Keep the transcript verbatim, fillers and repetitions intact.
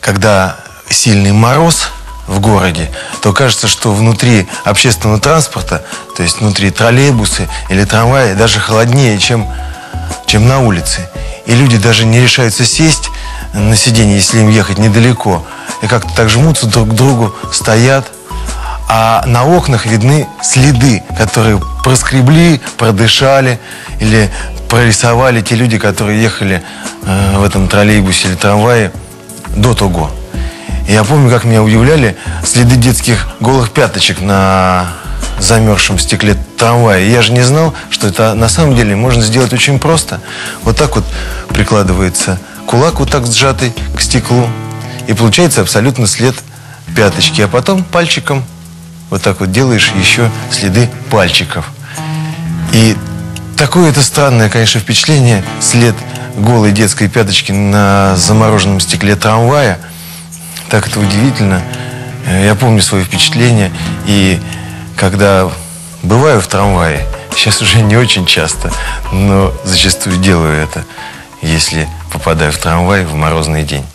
когда сильный мороз в городе, то кажется, что внутри общественного транспорта, то есть внутри троллейбуса или трамвая, даже холоднее, чем, чем на улице. И люди даже не решаются сесть на сиденье, если им ехать недалеко. И как-то так жмутся друг к другу, стоят. А на окнах видны следы, которые проскребли, продышали или прорисовали те люди, которые ехали э, в этом троллейбусе или трамвае до того. И я помню, как меня удивляли следы детских голых пяточек на замерзшем стекле трамвая. И я же не знал, что это на самом деле можно сделать очень просто. Вот так вот прикладывается кулак, вот так сжатый к стеклу, и получается абсолютно след пяточки. А потом пальчиком вот так вот делаешь еще следы пальчиков. И такое это странное, конечно, впечатление, след голой детской пяточки на замороженном стекле трамвая. Так это удивительно. Я помню свое впечатление. И когда бываю в трамвае, сейчас уже не очень часто, но зачастую делаю это, если попадаю в трамвай в морозный день.